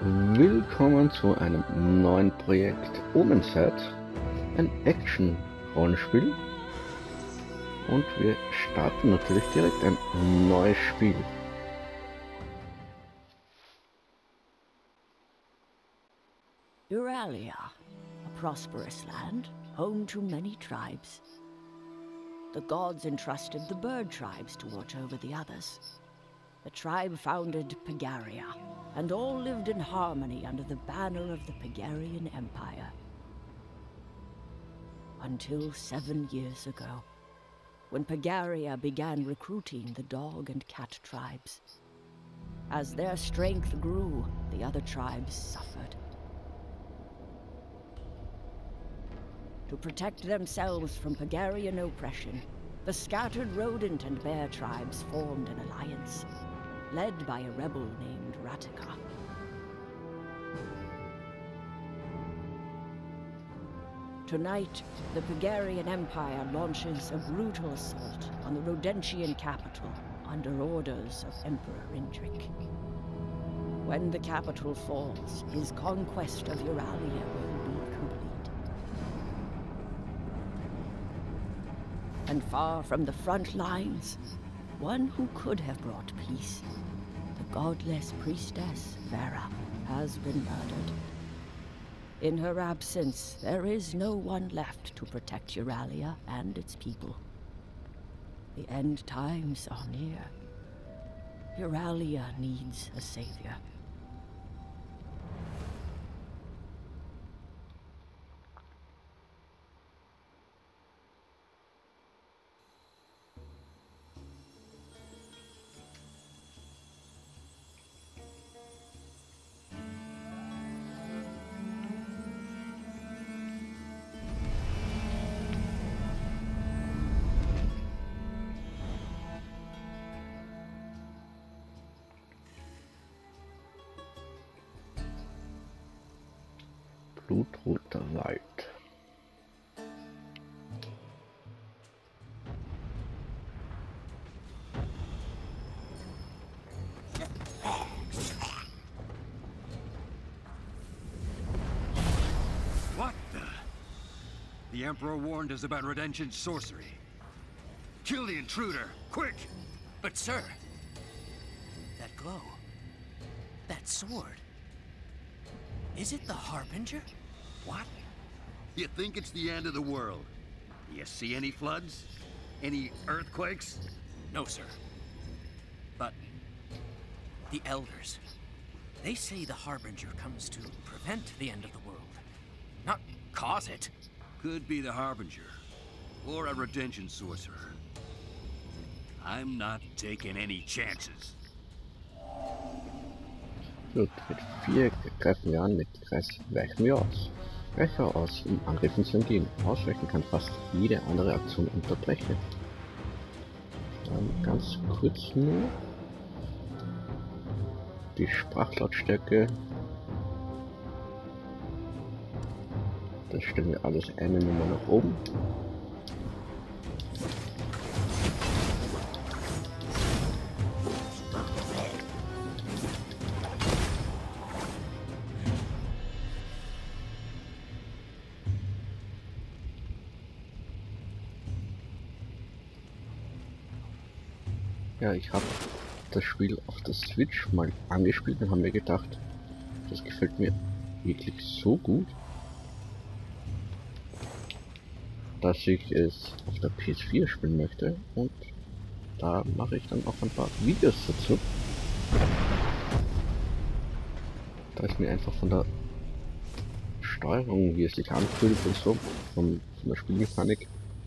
Willkommen zu einem neuen Projekt Omenset, ein Action-Rollenspiel. Und wir starten natürlich direkt ein neues Spiel. Euralia, a prosperous land, home to many tribes. The gods entrusted the bird tribes to watch over the others. The tribe founded Pagaria, and all lived in harmony under the banner of the Pagarian Empire. Until 7 years ago, when Pagaria began recruiting the dog and cat tribes. As their strength grew, the other tribes suffered. To protect themselves from Pagarian oppression, the scattered rodent and bear tribes formed an alliance, led by a rebel named Ratika. Tonight, the Pagarian Empire launches a brutal assault on the Rodentian capital under orders of Emperor Indrik. When the capital falls, his conquest of Euralia will be complete. And far from the front lines, one who could have brought peace, the godless priestess Vera, has been murdered. In her absence, there is no one left to protect Euralia and its people. The end times are near. Euralia needs a savior. Blutroter Wald. What the? The Emperor warned us about Redemption sorcery. Kill the intruder, quick! But sir, that glow, that sword, is it the Harbinger? What? You think it's the end of the world? Do you see any floods? Any earthquakes? No, sir. But the Elders, they say the Harbinger comes to prevent the end of the world, not cause it. Could be the Harbinger, or a Redemption sorcerer. I'm not taking any chances. Gut, mit 4 greifen wir an, mit Kreis weichen wir aus. Weicher aus, um Angriffen zu entgehen. Ausweichen kann fast jede andere Aktion unterbrechen. Dann ganz kurz nur die Sprachlautstärke. Das stellen wir alles eine Nummer nach oben. Ja, ich habe das Spiel auf der Switch mal angespielt und habe mir gedacht, das gefällt mir wirklich so gut, dass ich es auf der PS4 spielen möchte, und da mache ich dann auch ein paar Videos dazu. Da ist mir einfach von der Steuerung, wie es sich anfühlt und so, von der Spielmechanik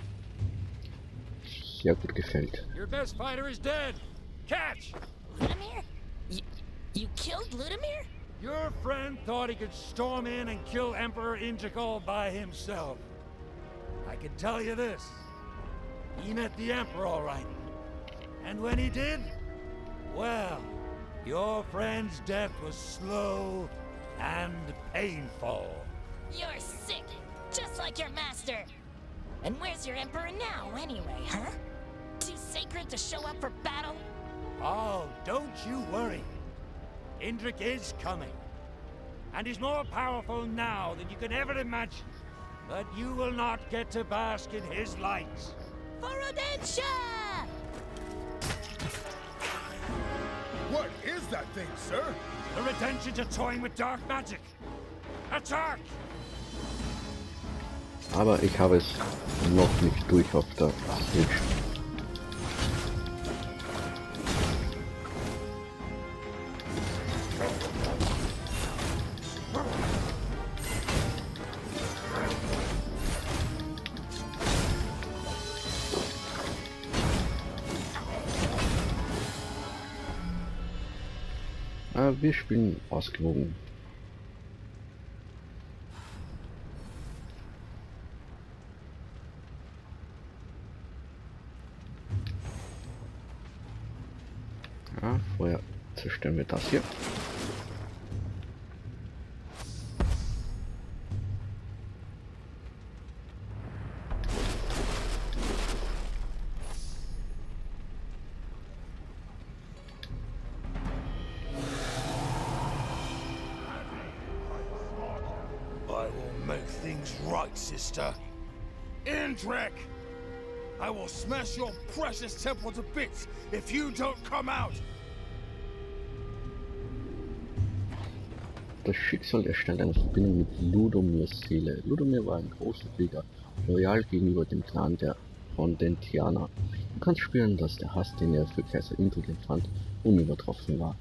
sehr gut gefällt. Your best fighter is dead. Catch! Ludomir? You killed Ludomir? Your friend thought he could storm in and kill Emperor Indrik all by himself. I can tell you this. He met the Emperor all right. And when he did, well, your friend's death was slow and painful. You're sick, just like your master. And where's your Emperor now, anyway, huh? Too sacred to show up for battle? Oh, don't you worry. Indrik is coming. and is more powerful now than you can ever imagine. But you will not get to bask in his light. For Rodentia! What is that thing, sir? The Redemptions are toying with dark magic. Attack! Aber ich habe es noch nicht durch auf der Stage. Wir spielen ausgewogen. Ja, vorher zerstören wir das hier. I will make things right, sister. Indrek! I will smash your precious temple to bits if you don't come out! Das Schicksal erstellt eine Verbindung mit Ludomirs Seele. Ludomir war ein großer Krieger, loyal gegenüber dem Clan der Rondentianer. Du kannst spüren, dass der Hass, den er für Kaiser Indrik empfand, unübertroffen war.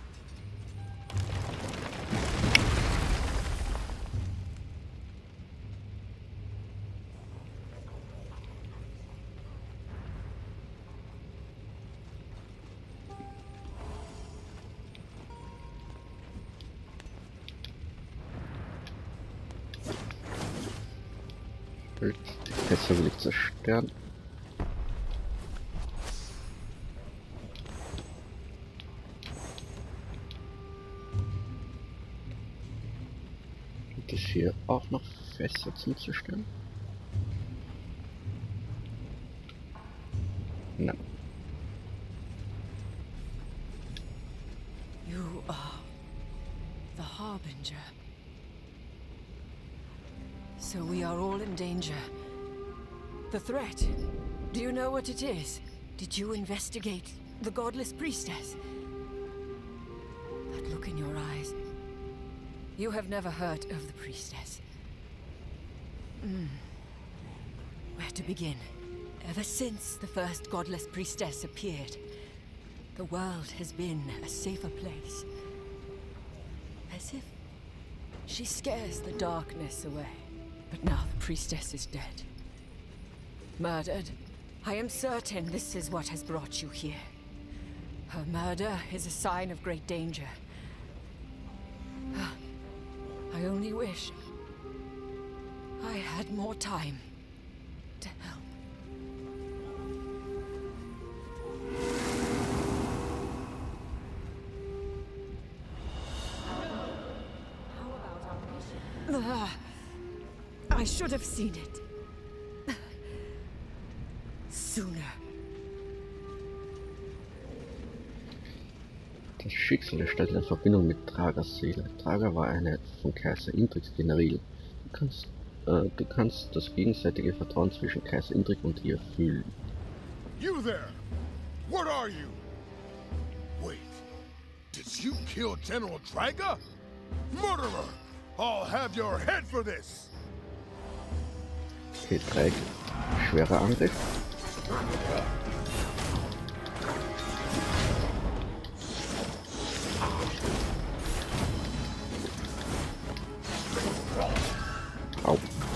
Die Fässer will ich zerstören. Gibt es hier auch noch Fässer zum Zerstören? Nein. You are the Harbinger. So we are all in danger. The threat. Do you know what it is? Did you investigate the Godless Priestess? That look in your eyes. You have never heard of the Priestess. Where to begin? Ever since the first Godless Priestess appeared, the world has been a safer place. As if she scares the darkness away. But now the priestess is dead. Murdered. I am certain this is what has brought you here. Her murder is a sign of great danger. I only wish I had more time to help. I should have seen it. Sooner. Das Schicksal erstellt eine Verbindung mit Tragas Seele. Traga war eine von Kaiser Indriks Generäle. Du kannst das gegenseitige Vertrauen zwischen Kaiser Indrik und ihr fühlen. You there! What are you? Wait, did you kill General Traga? Murderer! I'll have your head for this! Okay, 3 schwerer Angriff. Au.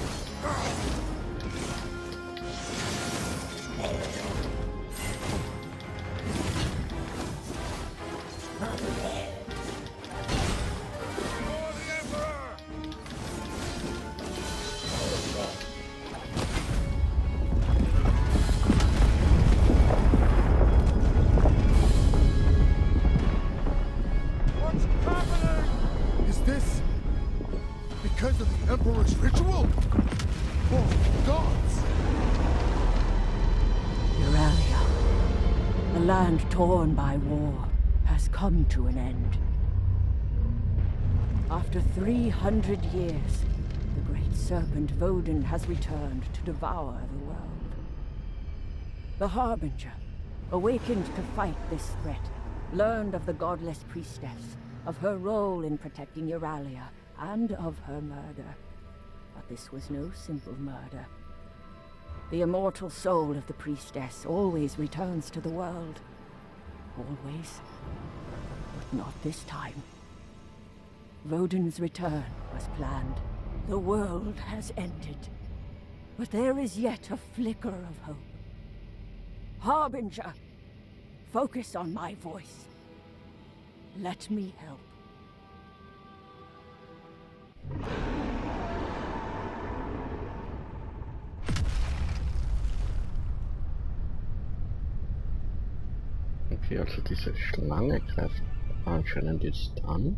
Because of the Emperor's ritual? Oh, gods! Euralia, the land torn by war, has come to an end. After 300 years, the great serpent Vodun has returned to devour the world. The Harbinger, awakened to fight this threat, learned of the godless priestess, of her role in protecting Euralia, and of her murder. But this was no simple murder. The immortal soul of the priestess always returns to the world. Always. But not this time. Vodun's return was planned. The world has ended. But there is yet a flicker of hope. Harbinger, focus on my voice. Let me help. Okay, also diese Schlange greift anscheinend jetzt an.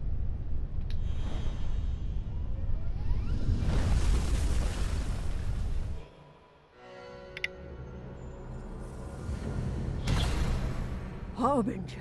Harbinger.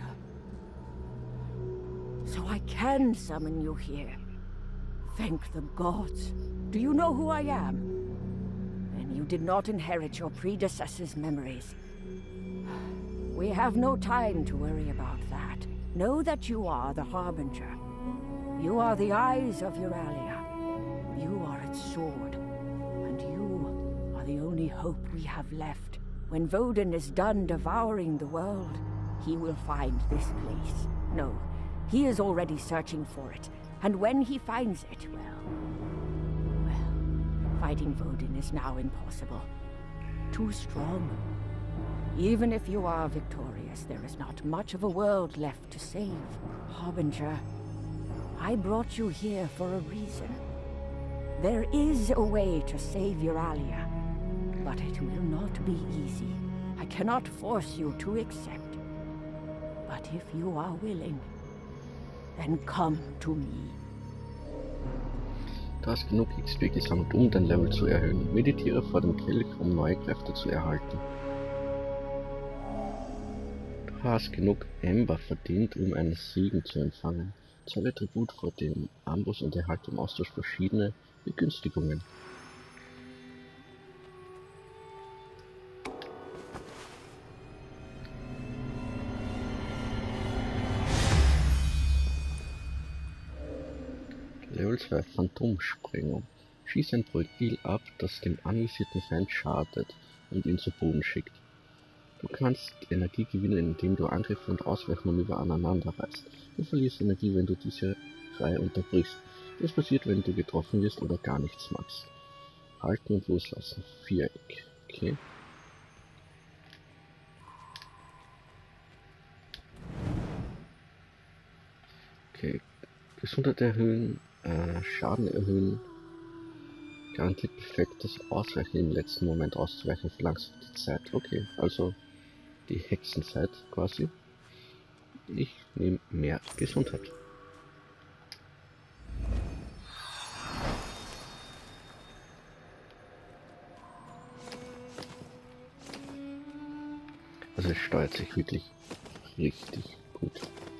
So I can summon you here. Thank the gods. Do you know who I am? Then you did not inherit your predecessor's memories. We have no time to worry about that. Know that you are the Harbinger. You are the eyes of Euralia. You are its sword. And you are the only hope we have left. When Vodun is done devouring the world, he will find this place. No, he is already searching for it. And when he finds it, well, fighting Vodun is now impossible. Too strong. Even if you are victorious, there is not much of a world left to save. Harbinger, I brought you here for a reason. There is a way to save Euralia, but it will not be easy. I cannot force you to accept. But if you are willing, then come to me. Du hast genug XP gesammelt, um dein Level zu erhöhen. Meditiere vor dem Kelch, um neue Kräfte zu erhalten. Du hast genug Ember verdient, um einen Segen zu empfangen. Zahle Tribut vor dem Amboss und erhalte im Austausch verschiedene Begünstigungen. Level 2 Phantomsprengung. Schieß ein Projektil ab, das dem anvisierten Feind schadet und ihn zu Boden schickt. Du kannst Energie gewinnen, indem du Angriffe und Ausweichmanöver aneinander reißt. Du verlierst Energie, wenn du diese Reihe unterbrichst. Das passiert, wenn du getroffen wirst oder gar nichts machst. Halten und loslassen. Viereck. Okay. Okay. Gesundheit erhöhen. Schaden erhöhen. Garantiert perfektes Ausweichen im letzten Moment auszuweichen, verlangsamt die Zeit. Okay, also die Hexenzeit quasi. Ich nehme mehr Gesundheit. Also es steuert sich wirklich richtig gut.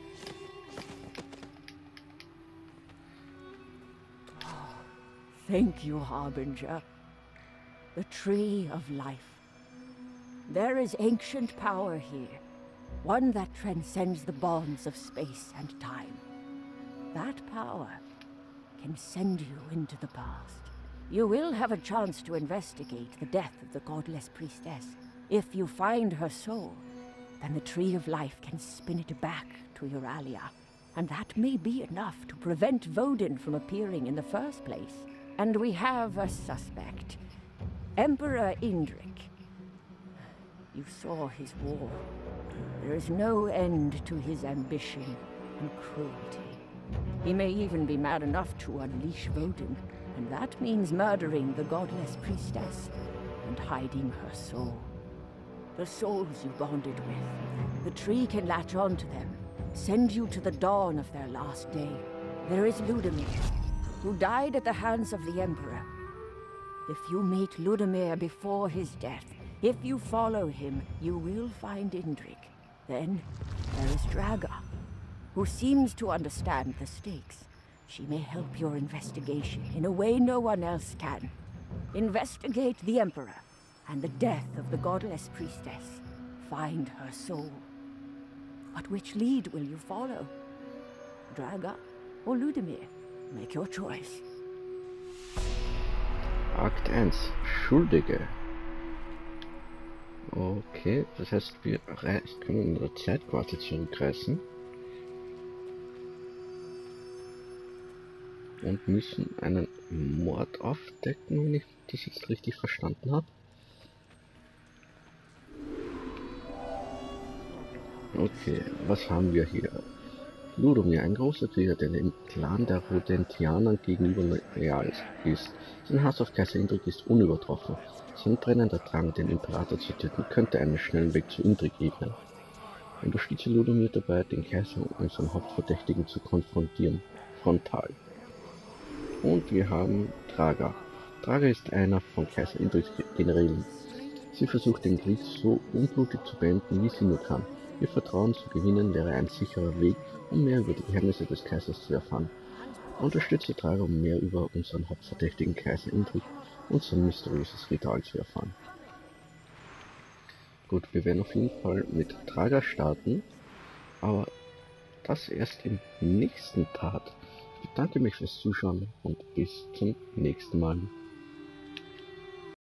Thank you, Harbinger. The Tree of Life. There is ancient power here, one that transcends the bonds of space and time. That power can send you into the past. You will have a chance to investigate the death of the godless priestess. If you find her soul, then the Tree of Life can spin it back to Euralia. And that may be enough to prevent Vodun from appearing in the first place. And we have a suspect. Emperor Indrik. You saw his war. There is no end to his ambition and cruelty. He may even be mad enough to unleash Vodun, and that means murdering the godless priestess and hiding her soul. The souls you bonded with. The tree can latch on to them, send you to the dawn of their last day. There is Ludamir, who died at the hands of the Emperor. If you meet Ludamir before his death, if you follow him, you will find Indrik. Then there is Draga, who seems to understand the stakes. She may help your investigation in a way no one else can. Investigate the Emperor and the death of the godless priestess. Find her soul. But which lead will you follow? Draga or Ludimir? Make your choice. Akt 1. Schuldige. Okay, das heißt, wir können in der Zeit quasi zurückreisen. Und müssen einen Mord aufdecken, wenn ich das jetzt richtig verstanden habe. Okay, was haben wir hier? Ludomir, ein großer Krieger, der dem Clan der Rodentianer gegenüber loyal ist. Sein Hass auf Kaiser Indrik ist unübertroffen. Sein brennender Drang, den Imperator zu töten, könnte einen schnellen Weg zu Indrik ebnen. Unterstütze Ludomir dabei, den Kaiser und unseren Hauptverdächtigen zu konfrontieren. Frontal. Und wir haben Draga. Draga ist einer von Kaiser Indriks Generälen. Sie versucht den Krieg so unblutig zu beenden, wie sie nur kann. Ihr Vertrauen zu gewinnen wäre ein sicherer Weg, um mehr über die Geheimnisse des Kaisers zu erfahren. Unterstütze Draga, um mehr über unseren hauptverdächtigen Kaiser Indrik und sein mysteriöses Ritual zu erfahren. Gut, wir werden auf jeden Fall mit Draga starten, aber das erst im nächsten Part. Ich bedanke mich fürs Zuschauen und bis zum nächsten Mal.